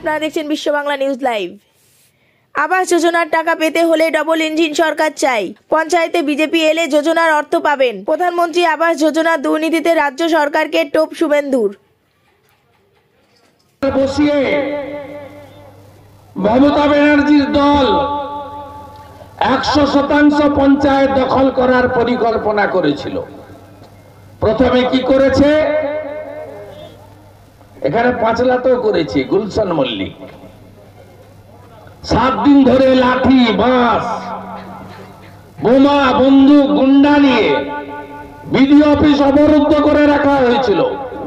আপনারা দেখছেন বিশ্ব বাংলা নিউজ লাইভ। আবাস যোজনার টাকা পেতে হলে ডবল ইঞ্জিন সরকার চাই। পঞ্চায়েতে বিজেপি এলে যোজনার অর্থ পাবেন। প্রধানমন্ত্রী আবাস যোজনার দুর্নীতিতে রাজ্য সরকারকে টোপ শুভেন্দুর। বসিয়ে মমতা ব্যানার্জির দল 100% পঞ্চায়েত দখল করার পরিকল্পনা করেছিল। প্রথমে কি করেছে, এখানে পাঁচলাতেও করেছে গুলশান মল্লিক। 7 দিন ধরে লাঠি, বাঁশ, বোমা, বন্দুক, গুন্ডা নিয়ে বিডিও অফিস অবরুদ্ধ করে রাখা হয়েছিল,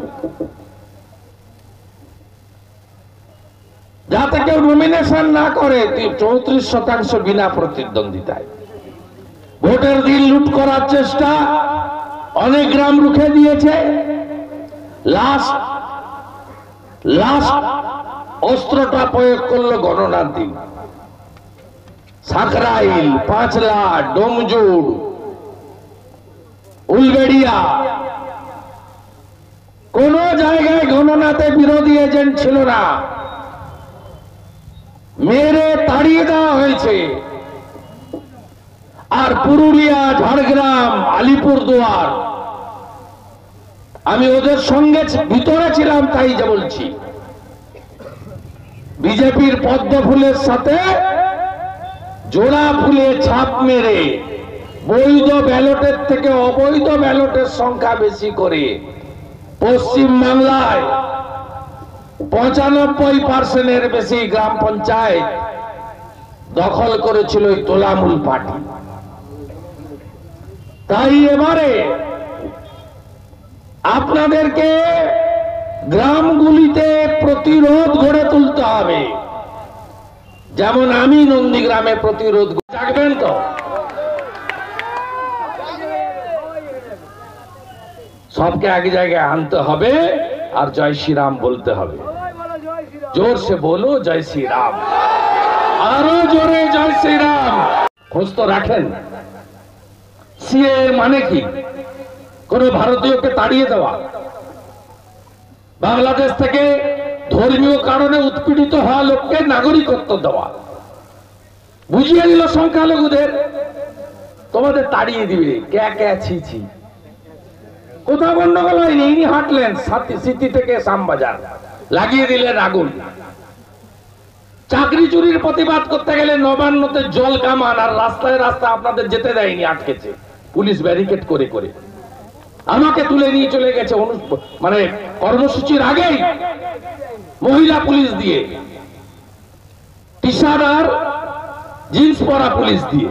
যাতে কেউ নমিনেশন না করে। 34% বিনা প্রতিদ্বন্দ্বিতায়। ভোটের দিন লুট করার চেষ্টা, অনেক গ্রাম রুখে দিয়েছে। লাস্ট অস্ত্রটা প্রয়োগ করলো গণনার দিন। সাকরাইল, পাঁচলা, ডোমজুড়, উলবেড়িয়া, কোন জায়গায় গণনাতে বিরোধী এজেন্ট ছিল না, মেরে তাড়িয়ে দেওয়া হয়েছে। আর পুরুলিয়া, ঝাড়গ্রাম, আলিপুরদুয়ার, আমি ওদের সঙ্গে ভিতরে ছিলাম, তাই যা বলছি। বিজেপির পদ্ম ফুলের সাথে জোড়া ফুলে ছাপ মেরে বৈধ ব্যালটের থেকে অবৈধ ব্যালটের সংখ্যা বেশি করে পশ্চিম বাংলায় 95% বেশি গ্রাম পঞ্চায়েত দখল করেছিল এই তোলামূল পার্টি। তাই এবারে আপনাদেরকে গ্রামগুলিতে প্রতিরোধ গড়ে তুলতে হবে, যেমন আমি নন্দীগ্রামে প্রতিরোধ। জাগবেন তো? সবকে এক জায়গায় আনতে হবে আর জয় শ্রীরাম বলতে হবে। জোর সে বলো জয় শ্রীরাম, আরো জোরে জয় শ্রীরাম। খোঁজ তো রাখেন, সিএ মানে কি? কোন ভারতীয়কে তাড়িয়ে দেওয়া, বাংলাদেশ থেকে ধর্মীয় কারণে উৎপীড়িত হওয়া লোককে নাগরিকত্ব দেওয়া। বুঝিয়ে দিল সংখ্যালঘুদের, তোমাদের তাড়িয়ে দিবে। কে ছি, কোথাও গন্ডগোল হয়নি, ইনি হাঁটলেন সিটি থেকে শ্যামবাজার, লাগিয়ে দিলেন আগুন। চাকরি চুরির প্রতিবাদ করতে গেলে নবান্নতে জল কামান, আর রাস্তায় রাস্তায় আপনাদের যেতে দেয়নি, আটকেছে পুলিশ ব্যারিকেড করে করে। আমাকে তুলে নিয়ে চলে গেছে মানে কর্মসূচির আগেই মহিলা পুলিশ দিয়ে, টি শার্ট আর জিন্স পরা পুলিশ দিয়ে।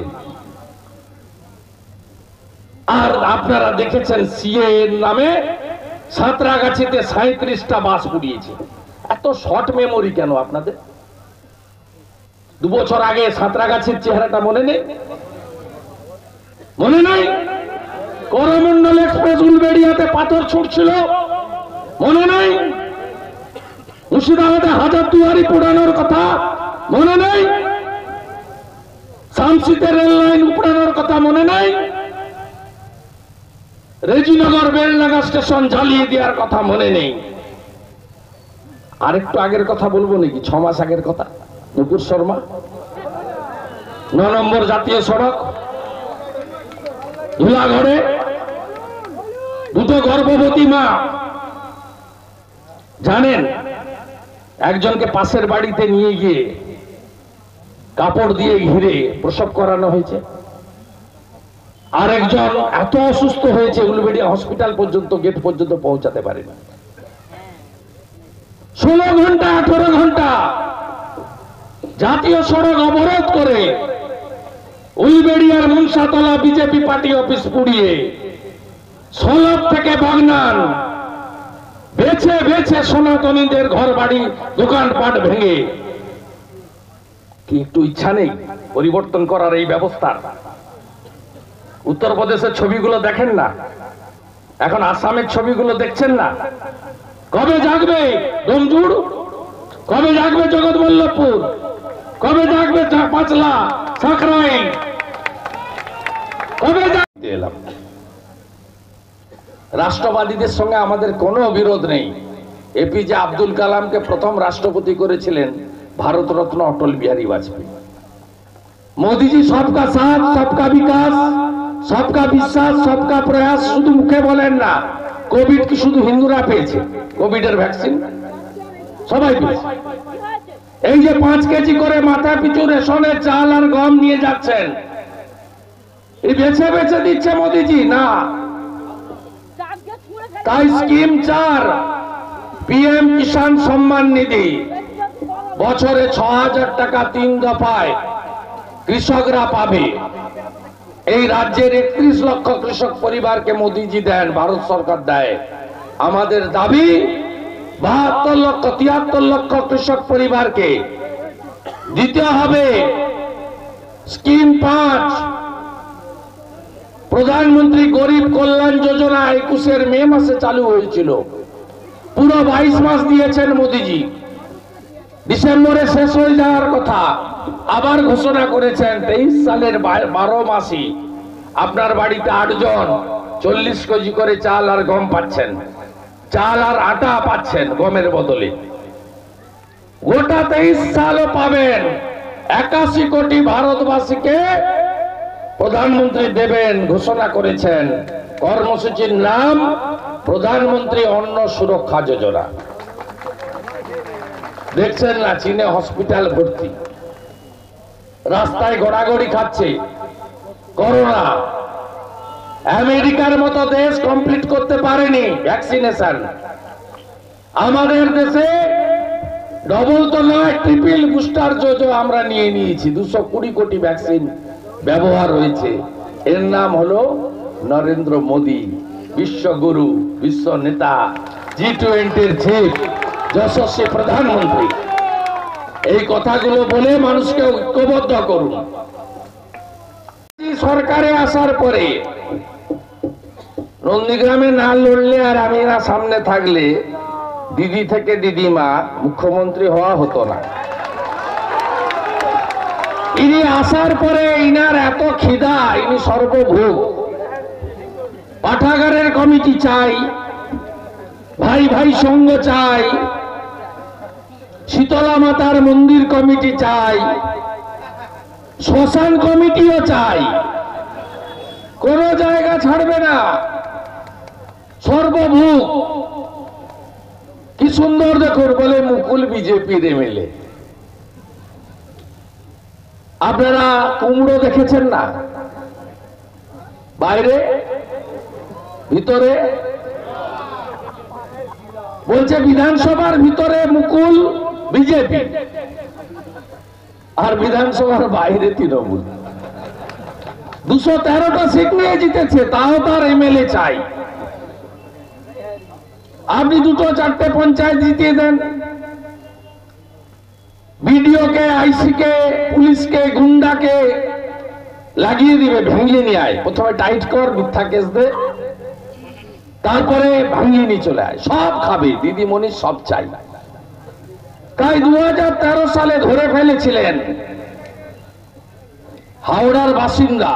আর আপনারা দেখেছেন সিএ এর নামে সাঁতরাগাছিতে 37টা বাস পুড়িয়েছে। এত শর্ট মেমোরি কেন আপনাদের? 2 বছর আগে সাঁতরাগাছির চেহারাটা মনে নেই? মনে নাই? করমন্ডল এক্সপ্রেস উলবেড়িয়াতে পাথর ছুটছিল, মনে নাই? মুর্শিদাবাদে হাজারদুয়ারি পোড়ানোর কথা মনে নাই? শামসিতে রেল লাইন উপড়ানোর কথা মনে নাই? রেজিনগর বেলডাঙ্গা স্টেশন জ্বালিয়ে দেওয়ার কথা মনে নেই? আরেকটু আগের কথা বলবো নাকি? 6 মাস আগের কথা। নুপুর শর্মা 9 নম্বর জাতীয় সড়ক ধুলাগড়ে 2 গর্ভবতী মা, জানেন, একজনকে পাশের বাড়িতে নিয়ে গিয়ে কাপড় দিয়ে ঘিরে প্রসব করানো হয়েছে। আরেকজন এত অসুস্থ হয়েছে উলবেড়িয়া হসপিটাল পর্যন্ত, গেট পর্যন্ত পৌঁছাতে পারেনি। 16 ঘন্টা 18 ঘন্টা জাতীয় সড়ক অবরোধ করে উলবেড়িয়ার মুনসাতলা বিজেপি পার্টি অফিস পুড়িয়ে সলভ থেকে বাগনান বেছে বেছে সনাতনীদের ঘর বাড়ি দোকানপাট ভেঙে। কি একটু ইচ্ছা নেই পরিবর্তন করার এই ব্যবস্থার? উত্তরপ্রদেশের ছবিগুলো দেখেন না, এখন আসামের ছবিগুলো দেখছেন না? কবে জাগবে ডোমজুড়? কবে জাগবে জগৎবল্লভপুর? কবে জাগবে পাঁচলা, সাকরাইল? কবে জাগতে এলাম? রাষ্ট্রবাদীদের সঙ্গে আমাদের কোনো বিরোধ নেই, এপিজে আব্দুল কালামকে প্রথম রাষ্ট্রপতি করেছিলেন ভারতরত্ন অটল বিহারী বাজপেয়ী। মোদিজি সবকা সাথ, সবকা বিকাশ, সবকা বিশ্বাস, সবকা প্রয়াস শুধু মুখে বলেন না। কোভিড কি শুধু হিন্দুরা পেয়েছে? কোভিডের ভ্যাকসিন সবাই পেয়েছে। এই যে 5 কেজি করে মাথা পিছু রেশনের চাল আর গম নিয়ে যাচ্ছেন, এই বেছে বেছে দিচ্ছে মোদিজি না। তাই স্কিম 4 পিএম কিষাণ সম্মান নিধি, বছরে 6,000 টাকা 3 দফায় কৃষকরা পাবে। এই রাজ্যের 31 লক্ষ কৃষক পরিবারকে মোদিজি দেন, ভারত সরকার দেয়। আমাদের দাবি 73 লক্ষ কৃষক পরিবারকে দিতে হবে। স্কিম 5 প্রধানমন্ত্রী গরিব কল্যাণ যোজনা 21 মে মাসে চালু হয়েছিল, পুরো 22 মাস দিয়েছেন মোদিজি। ডিসেম্বরে শেষ হয়ে যাওয়ার কথা, আবার ঘোষণা করেছেন 23 সালের 12 মাসে আপনার বাড়িতে 8 জন 40 কেজি করে চাল আর গম পাচ্ছেন, চাল আর আটা পাচ্ছেন গমের বদলে। গোটা 23 সালও পাবেন। 81 কোটি ভারতবাসীকে প্রধানমন্ত্রী দেবেন ঘোষণা করেছেন। কর্মসূচির নাম প্রধানমন্ত্রী অন্ন সুরক্ষা যোজনা। দেখছেন না, চীনে হসপিটাল ভর্তি, রাস্তায় গড়াগড়ি খাচ্ছে করোনা। আমেরিকার মতো দেশ কমপ্লিট করতে পারেনি ভ্যাকসিনেশন। আমাদের দেশে ডবল তো নয়, ট্রিপল বুস্টার ডোজ আমরা নিয়ে নিয়েছি। 220 কোটি ভ্যাকসিন ব্যবহার হয়েছে। এর নাম হলো নরেন্দ্র মোদী, বিশ্বগুরু, বিশ্ব নেতা, G20-র চিফ, যশস্বী প্রধানমন্ত্রী। এই কথাগুলো বলে মানুষকে ঐক্যবদ্ধ করুন। সরকারে আসার পরে নন্দীগ্রামে না লড়লে আর আমি না সামনে থাকলে দিদি থেকে দিদিমা মুখ্যমন্ত্রী হওয়া হতো না। ইনি আসার পরে ইনার এত খিদা, ইনি সর্বভোগ। পাঠাগারের কমিটি চাই, ভাই ভাই সঙ্গ চাই, শীতলা মাতার মন্দির কমিটি চাই, শ্মশান কমিটিও চাই। কোন জায়গা ছাড়বে না, সর্বভোগ। কি সুন্দর দেখুন, বলে মুকুল বিজেপির এমএলএ। আপনারা কুমড়ো দেখেছেন না? বাইরে ভিতরে বলছে বিধানসভার ভিতরে মুকুল বিজেপি আর বিধানসভার বাইরে তৃণমূল। 213টা সিট নিয়ে জিতেছে, তাও তার এমএলএ চাই। আপনি 2-4টে পঞ্চায়েত জিতিয়ে দেন, বিডিওকে, আইসিকে, পুলিশকে, গুন্ডাকে লাগিয়ে দিবে, ভেঙে নিয়ে আয়। প্রথমে টাইট কর, মিথ্যা কেস দে, তারপরে ভাঙিয়ে নিয়ে চলে আয়। সব খাবে, দিদিমণি সব চাই। তাই 2013 সালে ধরে ফেলেছিলেন হাওড়ার বাসিন্দা,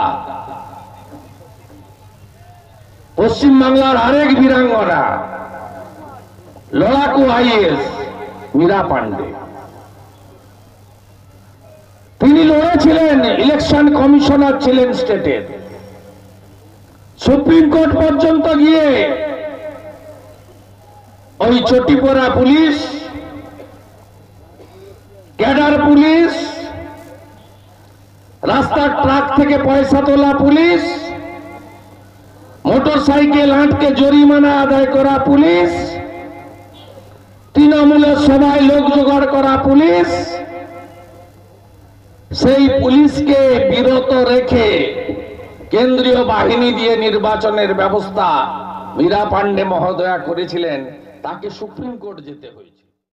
পশ্চিম বাংলার আরেক বীরাঙ্গনা, লড়াকু আইএস মীরা পান্ডে। তিনি লড়েছিলেন, ইলেকশন কমিশনার ছিলেন স্টেটের। সুপ্রিম কোর্ট পর্যন্ত গিয়ে ওই চটিপোড়া পুলিশ, ক্যাডার পুলিশ, রাস্তার ট্রাক থেকে পয়সা তোলা পুলিশ, মোটরসাইকেল আটকে জরিমানা আদায় করা পুলিশ, তৃণমূলের সবাই লোক জোগাড় করা পুলিশ, সেই পুলিশকে বিরত রেখে কেন্দ্রীয় বাহিনী দিয়ে নির্বাচনের ব্যবস্থা মীরা পান্ডে মহোদয়া করেছিলেন। তাকে সুপ্রিম কোর্ট যেতে হয়েছে।